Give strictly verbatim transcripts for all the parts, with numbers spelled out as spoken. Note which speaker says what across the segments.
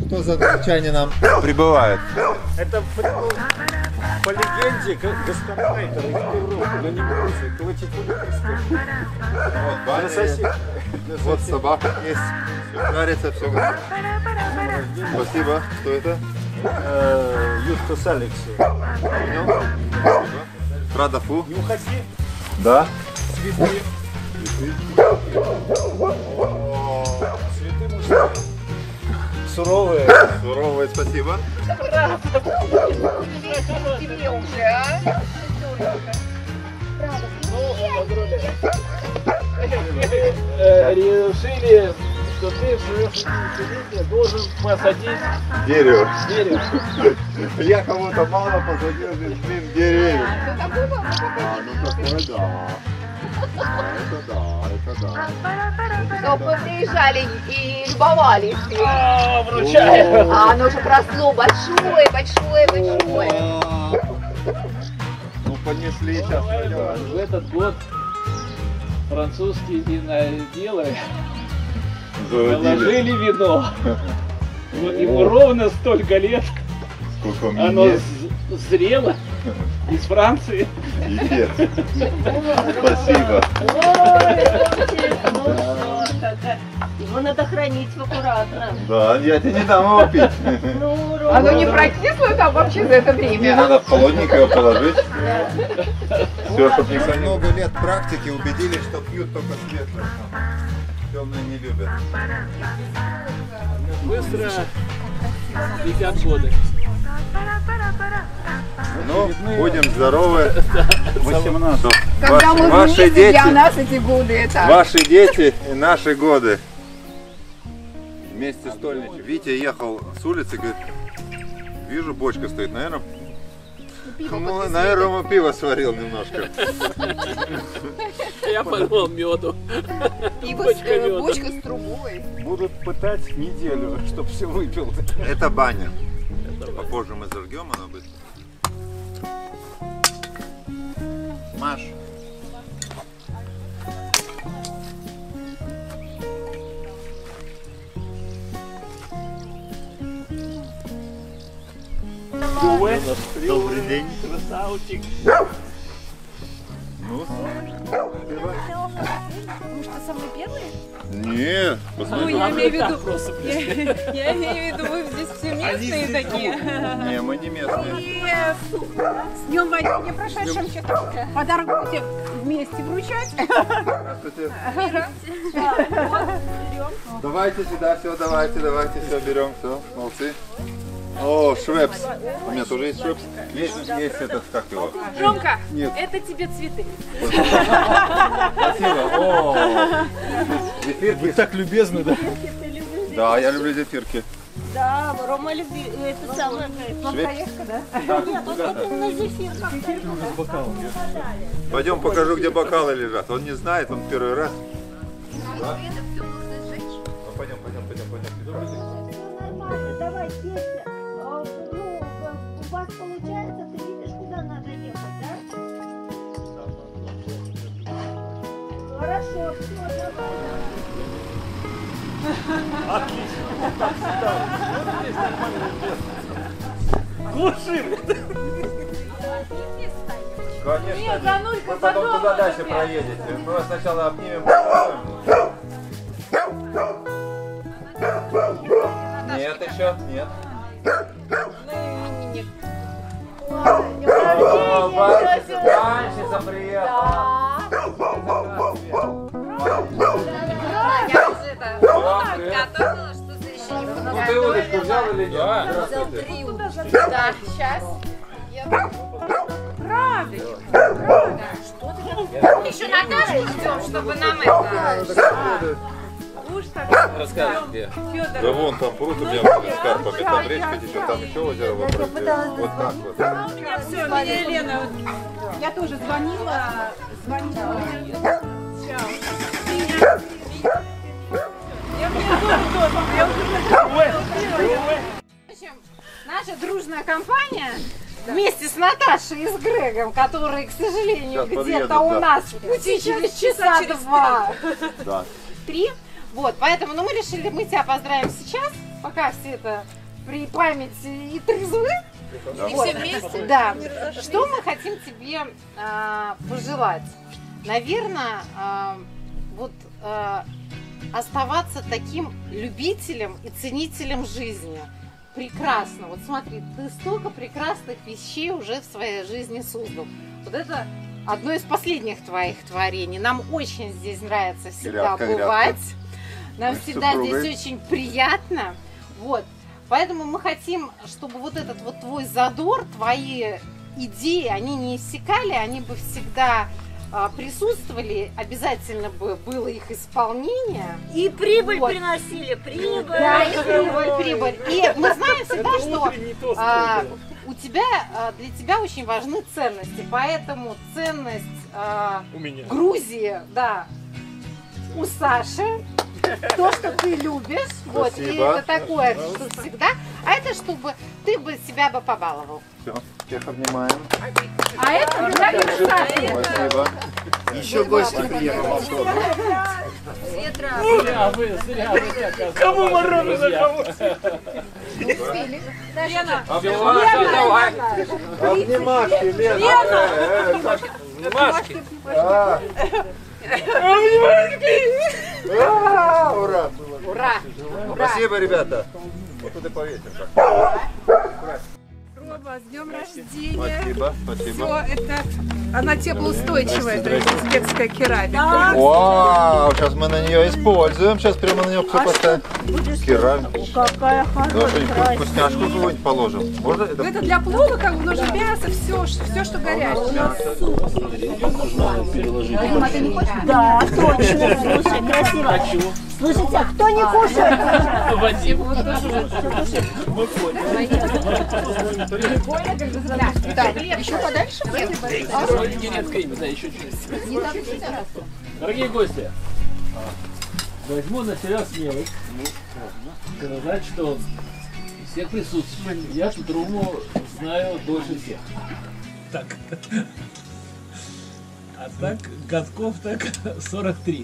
Speaker 1: кто за англичанином прибывает?
Speaker 2: Это по легенде гастарбайтер из Европы, но не бойся, колотить
Speaker 1: Вот баня, вот собака есть, все нравится, все готово. Спасибо. Что это?
Speaker 2: Юстас Алекс.
Speaker 1: Понял? Прада Фу.
Speaker 2: Не уходи.
Speaker 1: Да.
Speaker 2: Цветы.
Speaker 1: Цветы.
Speaker 2: Цветы мужские. Суровые.
Speaker 1: Суровые, спасибо.
Speaker 3: Тебе уже, а?
Speaker 2: Решили, что ты в своем шестидесятилетие должен посадить
Speaker 1: Дерево.
Speaker 2: дерево.
Speaker 1: Я кому-то мало посадил блин, деревьев. А, ну такое да. Это да, это да.
Speaker 3: Чтобы вы приезжали и любовались.
Speaker 2: А, вручаю.
Speaker 3: А оно уже просло большое, большое, большое.
Speaker 1: Ну понесли сейчас.
Speaker 4: В этот год французские виноделы наложили вино. Вот ему ровно столько лет.
Speaker 1: Сколько мне
Speaker 4: Оно
Speaker 1: есть?
Speaker 4: зрело из Франции.
Speaker 1: Ефир. Спасибо.
Speaker 5: Его надо хранить аккуратно.
Speaker 1: Да, я тебе не дам его пить.
Speaker 5: Ну,
Speaker 3: Оно не прокисло там вообще за это
Speaker 1: Мне
Speaker 3: время.
Speaker 1: надо холодненько его положить. Все, чтобы никто не... Много лет практики убедились, что пьют только светлое. Темные не любят.
Speaker 4: Быстро летят годы.
Speaker 1: Ну, будем здоровы. восемнадцать.
Speaker 3: Когда мы
Speaker 1: Ваши
Speaker 3: вместе,
Speaker 1: дети,
Speaker 3: для нас эти годы это...
Speaker 1: ваши дети и наши годы. Вместе стольничек. Витя ехал с улицы, говорит, вижу, бочка стоит, наверное, ну, наверное, ему пиво сварил немножко.
Speaker 4: Я подумал меду.
Speaker 3: Пиво
Speaker 4: Бочка
Speaker 3: с,
Speaker 4: меда.
Speaker 3: бочка с трубой.
Speaker 2: Будут пытать неделю, чтобы все выпил.
Speaker 1: Это баня. Попозже мы зажгем, она будет. Маш. Добрый день.
Speaker 4: Красавчик.
Speaker 1: Ну,
Speaker 5: Потому что самые первые?
Speaker 1: нет,
Speaker 6: Ну,
Speaker 1: посмотри.
Speaker 6: я имею в виду,
Speaker 4: Просто
Speaker 6: я, я имею в виду, вы здесь все местные такие.
Speaker 1: Не, мы не местные.
Speaker 6: И с днем войны прошедшим что-то подарок будете вместе вручать.
Speaker 1: Здравствуйте. Давайте сюда, все, давайте, давайте, все, берем, все, молодцы. О, Швепс. У меня тоже есть Швепс. Есть, есть этот, как его?
Speaker 6: Ромка,
Speaker 1: Нет.
Speaker 6: это тебе цветы.
Speaker 1: Спасибо. О, зефирки.
Speaker 2: Вы так любезны, да?
Speaker 1: Да, я люблю зефирки.
Speaker 5: Да, Рома любит, это самое.
Speaker 1: Швепс.
Speaker 5: Нет, он только на зефир как-то.
Speaker 1: Пойдем покажу, где бокалы лежат. Он не знает, он первый раз. Да? Ну, пойдем, пойдем, пойдем, пойдем.
Speaker 5: Нормально, давай, Петя. А, ну, у вас получается, ты видишь, куда надо ехать, да? Хорошо, все, давай.
Speaker 2: Глушим.
Speaker 1: Конечно,
Speaker 6: Нет, за нульку,
Speaker 1: вы
Speaker 6: за
Speaker 1: потом
Speaker 6: дом
Speaker 1: туда дальше
Speaker 6: опять.
Speaker 1: проедете. Мы вас сначала обнимем, поцелуем. Нет еще, нет. О, банщица, банщица приехала.
Speaker 3: Готовила, что ты еще не
Speaker 1: Ну ты удочку взял или нет? Здравствуйте.
Speaker 3: Да, сейчас. Еще Наташу ждем, чтобы нам это...
Speaker 4: Расскажи, где.
Speaker 1: Да вон там пруд у меня с карпами, там речка течет, там еще озеро вокруг. Вот так вот.
Speaker 6: У меня все, меня Елена, я тоже звонила, звонила. Я мне тоже, тоже, я уже В общем, наша дружная компания вместе с Наташей и с Грегом, которые, к сожалению,
Speaker 1: Сейчас
Speaker 6: где-то
Speaker 1: подъедут,
Speaker 6: у
Speaker 1: да.
Speaker 6: нас в пути через часа два,
Speaker 1: Да.
Speaker 6: три. Вот, поэтому, ну, мы решили, мы тебя поздравим сейчас, пока все это при памяти и трезвы.
Speaker 3: И все вместе?
Speaker 6: Да. Что мы хотим тебе а, пожелать? Наверное, а, вот а, оставаться таким любителем и ценителем жизни. Прекрасно. Вот смотри, ты столько прекрасных вещей уже в своей жизни создал. Вот это одно из последних твоих творений. Нам очень здесь нравится всегда
Speaker 1: Грядка,
Speaker 6: бывать.
Speaker 1: грядка.
Speaker 6: Нам
Speaker 1: Мы с
Speaker 6: всегда
Speaker 1: супругой.
Speaker 6: здесь очень приятно. Вот. Поэтому мы хотим, чтобы вот этот вот твой задор, твои идеи, они не иссякали, они бы всегда а, присутствовали, обязательно бы было их исполнение.
Speaker 5: И прибыль
Speaker 6: Вот.
Speaker 5: приносили, прибыль.
Speaker 6: Да, и прибыль, прибыль. И мы знаем всегда,
Speaker 4: Это
Speaker 6: что
Speaker 4: утренний тост
Speaker 6: а,
Speaker 4: был.
Speaker 6: у тебя, а, для тебя очень важны ценности, поэтому ценность а,
Speaker 4: У меня.
Speaker 6: Грузии, да, у Саши, то, что ты любишь, вот, и
Speaker 1: Спасибо.
Speaker 6: это такое, что всегда, а это чтобы ты бы себя бы побаловал.
Speaker 1: Все, всех обнимаем.
Speaker 6: А это для Саши.
Speaker 1: Спасибо.
Speaker 2: Еще гости приехал.
Speaker 4: Зря вы, зря вы так оказываете. Кому мороженое, кому?
Speaker 3: Лена,
Speaker 1: Обнимашки, Лена.
Speaker 4: Обнимашки.
Speaker 1: А. А, ура!
Speaker 6: Ура! Ура!
Speaker 1: Спасибо, ребята. Вот тут и повесим.
Speaker 7: Роба, с днем рождения!
Speaker 1: Спасибо,
Speaker 7: Все
Speaker 1: спасибо.
Speaker 7: это, она теплоустойчивая, это узбекская керамика.
Speaker 1: Вау, сейчас мы на нее используем. Сейчас прямо на нее все поставим. Керамика.
Speaker 5: Какая
Speaker 1: Ну, что-нибудь вкусняшку какую-нибь положим. Можно это?
Speaker 7: Это для плова, как бы, нужно мясо, все, все, что горячее.
Speaker 5: Да, точно, слушай, красиво. Слушайте, а кто не кушает?
Speaker 4: Вадим.
Speaker 3: еще подальше?
Speaker 4: Нет, крем, да, еще чуть-чуть. Дорогие гости, возьму на себя смелость сказать, что из всех присутствующих я эту труму знаю дольше всех. Так. А так, годков так сорок три.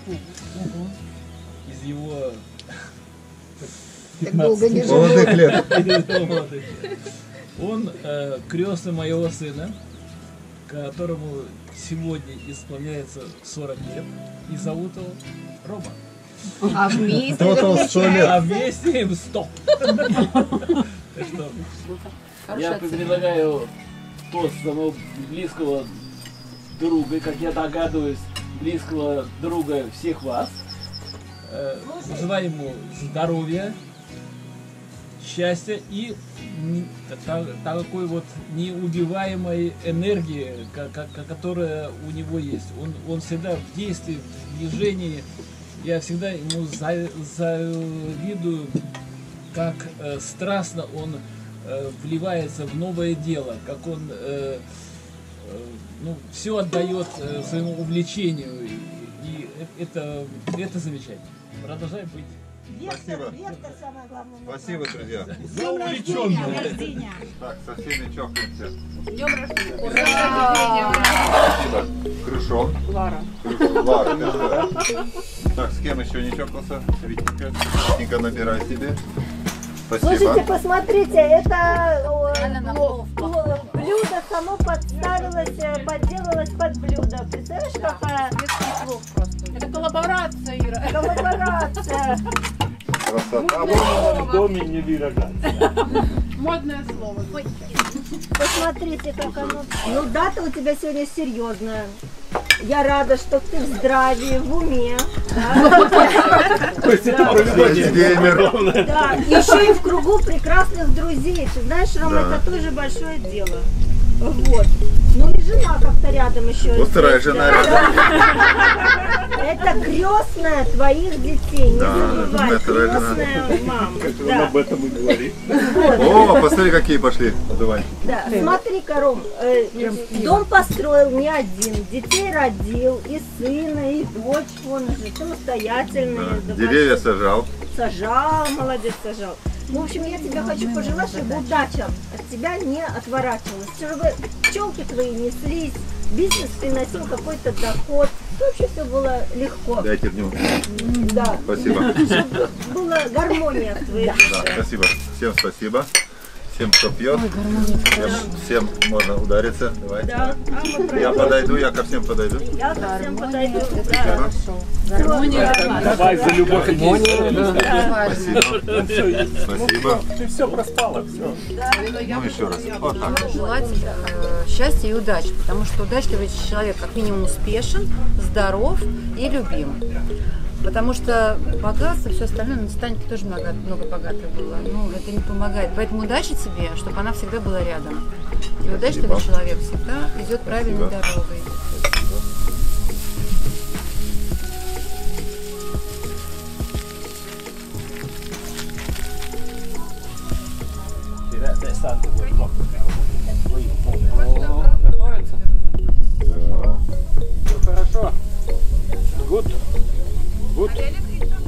Speaker 4: Из его пятнадцати
Speaker 1: Молодых лет.
Speaker 4: Он э, крестный моего сына, которому сегодня исполняется сорок лет, и зовут его Рома.
Speaker 3: А вместе
Speaker 4: А вместе им сто. Так что я предлагаю тост самого близкого друга, как я догадываюсь, близкого друга всех вас. Э, Желаю ему здоровья, счастья и м, та- такой вот неубиваемой энергии, ка- ка- которая у него есть. Он, он всегда в действии, в движении. Я всегда ему за- завидую, как э, страстно он э, вливается в новое дело, как он э, э, ну, все отдает э, своему увлечению. И, и это, это замечательно. Продолжаем быть.
Speaker 1: Спасибо.
Speaker 5: Вектор самое главное.
Speaker 1: Спасибо, друзья.
Speaker 5: За увлеченность.
Speaker 1: Так, со всеми чокаемся.
Speaker 3: Днем рождения.
Speaker 1: Спасибо. Крышон. Лара. Крышон. Лара, ты что? Так, с кем еще не чокался? Витенька. Витенька, набирай себе.
Speaker 5: Слушайте,
Speaker 1: Спасибо.
Speaker 5: посмотрите, это о,
Speaker 3: Реально на
Speaker 5: плов,
Speaker 3: плов
Speaker 5: плов. Блюдо само подставилось, э, подделалось под блюдо. Представляешь, какая
Speaker 3: Это коллаборация, Ира.
Speaker 5: коллаборация.
Speaker 1: Красота.
Speaker 2: В доме не вырожать.
Speaker 3: Модное слово.
Speaker 5: Посмотрите, как оно. Ну, дата у тебя сегодня серьезная. Я рада, что ты в здравии, в уме.
Speaker 1: Геймер.
Speaker 5: Да, еще и в кругу прекрасных друзей. Ты знаешь, Рома,
Speaker 1: Да.
Speaker 5: это тоже большое дело. Вот. Ну и жена как-то рядом еще.
Speaker 1: Вот вторая жена рядом.
Speaker 5: Это крестная твоих детей. Не
Speaker 1: Да,
Speaker 5: забывай.
Speaker 1: это вторая жена.
Speaker 5: Крестная мама.
Speaker 2: Он
Speaker 5: Да.
Speaker 2: об этом и говорит.
Speaker 1: О, посмотри, какие пошли одуванчики.
Speaker 5: Да. Смотри-ка, Ром, э, дом построил не один, детей родил, и сына, и дочь, он же самостоятельный.
Speaker 1: Да.
Speaker 5: да,
Speaker 1: Деревья сажал.
Speaker 5: Сажал, молодец, сажал. Ну, в общем, я тебе хочу пожелать, чтобы удача от тебя не отворачивалась, чтобы пчелки твои неслись, бизнес приносил какой-то доход, вообще все было легко.
Speaker 1: Дайте в него.
Speaker 5: Да.
Speaker 1: Спасибо.
Speaker 5: Чтобы было была гармония в твоей жизни.
Speaker 1: Да, спасибо. Всем спасибо. Всем, кто пьет. Всем, всем можно удариться. Давайте.
Speaker 5: Да. А мы
Speaker 1: Я подойду, я ко всем подойду.
Speaker 5: Я ко всем подойду. Да.
Speaker 2: Давай за любовь и действие.
Speaker 1: Спасибо. Спасибо.
Speaker 2: Ты все проспала, все.
Speaker 1: Ну еще раз. Вот так.
Speaker 8: Желать э, счастья и удачи, потому что удачливый человек как минимум успешен, здоров и любим. Потому что богатство, все остальное, на Титанике тоже много, много богатых было. Ну, это не помогает. Поэтому удачи тебе, чтобы она всегда была рядом. И удачливый человек всегда идет правильной дорогой.
Speaker 2: Готовится? Все хорошо. Good. Good.